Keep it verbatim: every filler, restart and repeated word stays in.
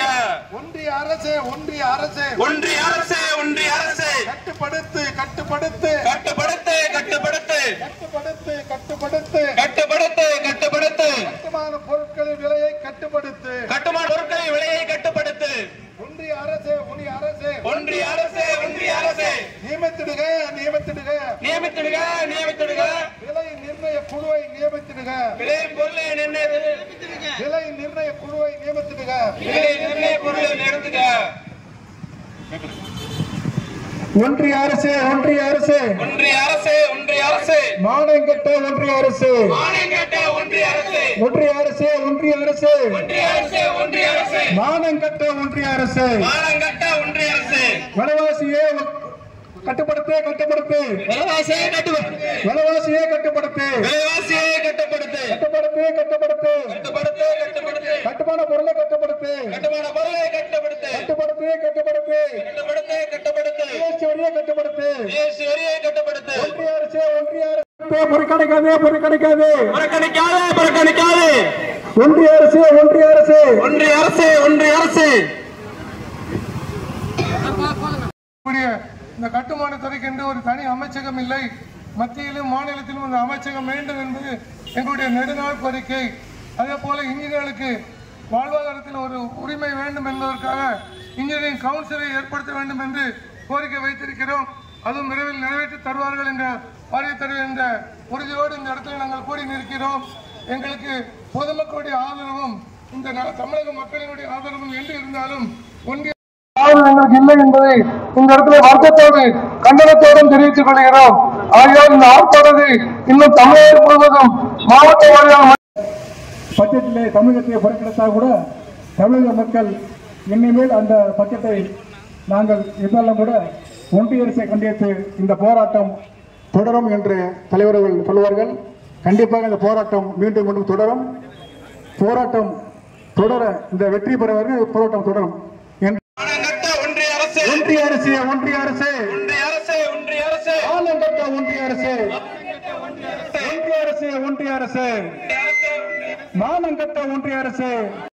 ஒன்றிய அரசு ஒன்றிய அரசு ஒன்றிய அரசு ஒன்றிய அரசு கட்டுப்படுத்து கட்டுப்படுத்து கட்டுப்படுத்து கட்டுப்படுத்து கட்டுப்படுத்து கட்டுப்படுத்து கட்டுப்படுத்து கட்டுப்படுத்து கட்டுமான பொருட்களின் விலையை கட்டுப்படுத்து கட்டுமான பொருட்களின் விலையை கட்டுப்படுத்து ஒன்றிய அரசு ஒன்றிய அரசு ஒன்றிய அரசு ஒன்றிய அரசு நியமித்திடுக நியமித்திடுக நியமித்திடுக நியமித்திடுக விலை நிர்ணய குழுவை நியமித்திடுக விலை பொருளை நிர்ணய விலை நிர்ணய குழுவை நியமித்திடுக விலை நிர்ணய பொருளை நிறுத்துக ஒன்றிய அரசு ஒன்றிய அரசு ஒன்றிய அரசு ஒன்றிய அரசு மானங்கட்ட ஒன்றிய அரசு மானங்கட்ட ஒன்றிய அரசு ஒன்றிய அரசு ஒன்றிய அரசு ஒன்றிய அரசு ஒன்றிய அரசு மானங்கட்ட ஒன்றிய அரசு மானங்கட்ட ஒன்றிய அரசு விலைவாசியை கட்டுப்படுத்து கட்டுப்படுத்து விலைவாசியை கட்டுப்படுத்து விலைவாசியை கட்டுப்படுத்து விலைவாசியை கட்டுப்படுத்து கட்டுப்படுத்து கட்டுப்படுத்து கட்டுப்படுத்து கட்டுப்படுத்து கட்டுமான பொருளை கட்டுப்படுத்து கட்டுமான பொருளை கட்டுப்படுத்து கட்டுப்படுத்து கட்டுப்படுத்து கட்டுப்படுத்து கட்டுப்படுத்து ஜிஎஸ்டி வரியை கட்டுப்படுத்து ஜிஎஸ்டி வரியை கட்டுப்படுத்து ஒன்றிய அரசு ஒன்றிய அரசு புறக்கணிக்காதே புறக்கணிக்காதே புறக்கணிக்காதே புறக்கணிக்காதே ஒன்றிய அரசு ஒன்றிய அரசு ஒன்றிய அரசு ஒன்றிய அரசு இந்த கட்டுமான துறைக்கு என்று ஒரு தனி அமைச்சகம் இல்லை. மத்தியிலும் மாநிலத்திலும் இந்த அமைச்சகம் வேண்டும் என்பது எங்களுடைய நெடுநாள் கோரிக்கை. அதே போல இன்ஜினியர்களுக்கு வாழ்வாதாரத்தில் ஒரு உரிமை வேண்டும் என்பதற்காக இன்ஜினியரிங் கவுன்சிலை ஏற்படுத்த வேண்டும் என்று கோரிக்கை வைத்திருக்கிறோம். அதுவும் விரைவில் நிறைவேற்றி தருவார்கள் என்ற வாரிய தருவார் என்ற உறுதியோடு இந்த இடத்துல நாங்கள் கூடி நிற்கிறோம். எங்களுக்கு பொதுமக்களுடைய ஆதரவும் இந்த தமிழக மக்களினுடைய ஆதரவும் என்று இருந்தாலும் ஒன்றிய எங்களுக்கு இல்லை என்பதை இந்த இடத்துல வருத்தத்தோடு கண்டனத்தோடும் தெரிவித்துக் கொள்கிறோம். ஆகையால் இந்த ஆர்ப்பாட்டத்தை இன்னும் தமிழகம் முழுவதும் மாவட்ட வாரியாக பட்ஜெட்டிலே தமிழகத்தை புறக்கணித்தால் கூட தமிழக மக்கள் இனிமேல் அந்த பட்ஜெட்டை நாங்கள் இருந்தாலும் கூட ஒன்றிய அரசை கண்டித்து இந்த போராட்டம் தொடரும் என்று தலைவர்கள் சொல்வார்கள். கண்டிப்பாக இந்த போராட்டம் மீண்டும் மீண்டும் தொடரும். போராட்டம் தொடர இந்த வெற்றி பெறுவர்கள் போராட்டம் தொடரும். ஒன்றிய அரசு ஒன்றிய அரசு ஒன்றிய அரசு ஒன்றிய அரசு ஒன்றிய அரசு ஆலங்கட்ட ஒன்றிய அரசு ஒன்றிய அரசு ஒன்றிய அரசு மானங்கட்ட ஒன்றிய அரசு